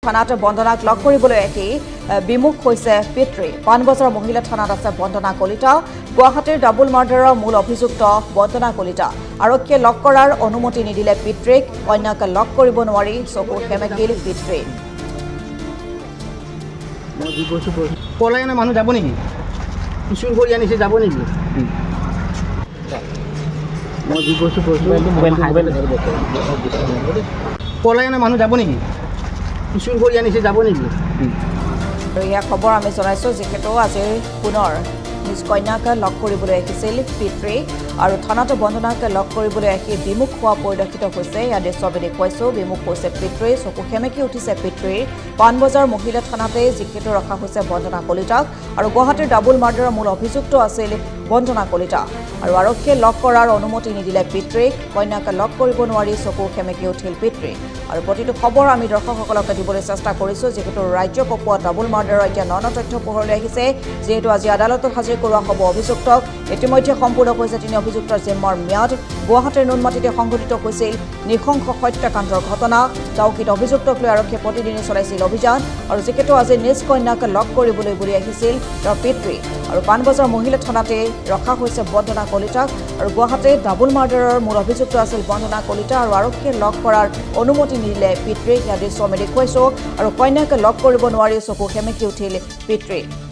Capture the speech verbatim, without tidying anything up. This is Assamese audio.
থানাত বন্দনাক লগ কৰিবলৈ আহি বিমুখ হৈছে পিতৃ পানবজাৰ মহিলা থানাত আছে বন্দনা কলিতা গুৱাহাটীৰ ডাবল মাৰ্ডাৰৰ মূল অভিযুক্ত বন্দনা কলিতা আৰক্ষীয়ে লগ কৰাৰ অনুমতি নিদিলে পিতৃক কন্যাক লগ কৰিব নোৱাৰি চকু সেমেকিল পিতৃ পলাই আনা মানুহ যাব নেকি চুৰ কৰি আনিছে যাব নেকি মই যি কৈছোঁ কৈছোঁ পলাই আনা মানুহ যাব নেকি চুৰ কৰি আনিছে যাব নেকি এয়া খবৰ আমি জনাইছোঁ যিহেতু আজি পুনৰ নিজ কন্যাক লগ কৰিবলৈ আহিছিল পিতৃ আৰু থানাত বন্দনাক লগ কৰিবলৈ আহি বিমুখ হোৱা পৰিলক্ষিত হৈছে ইয়াৰ দৃশ্যবে দেখুৱাইছোঁ বিমুখ হৈছে পিতৃ চকু সেমেকি উঠিছে পিতৃৰ পানবজাৰ মহিলা থানাতে যিহেতু ৰখা হৈছে বন্দনা কলিতাক আৰু গুৱাহাটীৰ ডাবল মাৰ্ডাৰৰ মূল অভিযুক্ত আছিল বন্দনা কলিতা আৰু আৰক্ষীয়ে লগ কৰাৰ অনুমতি নিদিলে পিতৃক কন্যাক লগ কৰিব নোৱাৰি চকু সেমেকি উঠিল পিতৃ আৰু প্ৰতিটো খবৰ আমি দৰ্শকসকলক দিবলৈ চেষ্টা কৰিছোঁ যিহেতু ৰাজ্য কপোৱা ডাবল মাৰ্ডাৰৰ এতিয়া ন ন তথ্য পোহৰলৈ আহিছে যিহেতু আজি আদালতত হাজিৰ কৰোৱা হ'ব অভিযুক্তক ইতিমধ্যে সম্পূৰ্ণ হৈছে তিনি অভিযুক্তৰ জিম্মাৰ ম্যাদ গুৱাহাটীৰ নুনমাটিতে সংঘটিত হৈছিল নৃশংস হত্যাকাণ্ডৰ ঘটনা চৌকীত অভিযুক্তক লৈ আৰক্ষীয়ে প্ৰতিদিনে চলাইছিল অভিযান আৰু যিহেতু আজি নিজ কন্যাক লগ কৰিবলৈ বুলি আহিছিল তেওঁৰ পিতৃ আৰু পানবজাৰ মহিলা থানাতে ৰখা হৈছে বন্দনা কলিতাক আৰু গুৱাহাটীত ডাবল মাৰ্ডাৰৰ মূল অভিযুক্ত আছিল বন্দনা কলিতা আৰু আৰক্ষীয়ে লগ কৰাৰ অনুমতি নিদিলে পিতৃক ইয়াৰ দৃশ্য আমি দেখুৱাইছোঁ আৰু কন্যাক লগ কৰিব নোৱাৰি চকু সেমেকি উঠিল পিতৃ